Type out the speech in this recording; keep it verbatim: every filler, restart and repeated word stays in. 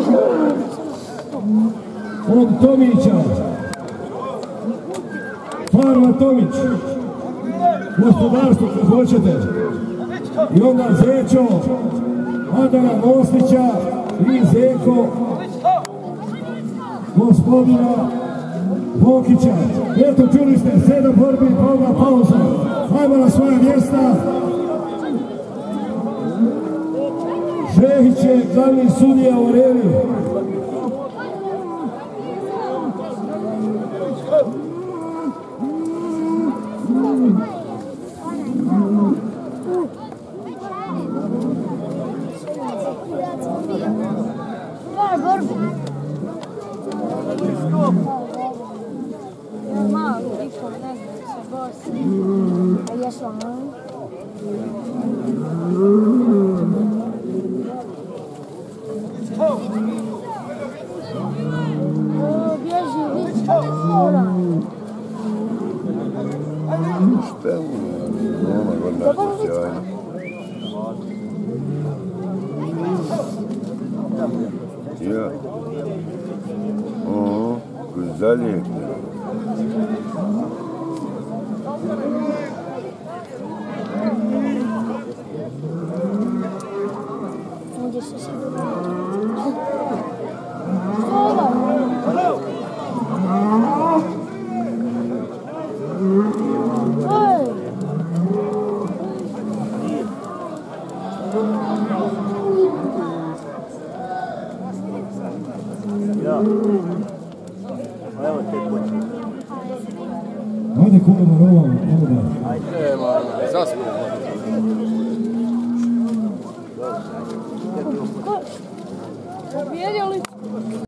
Od Tomića. Farma Tomić. Gospodarstvo kad hoćete. I onda Zečo, Adana Moslića i Zeko gospodina Bokića. Eto, čuli ste, sedam borbi, provna pauza. Ajmo na svoja mjesta. Šehić je glavni sudija u areni. Ja. O, güzel. Ajde kulama rovam, Ajde, zaslužno. Pobjedili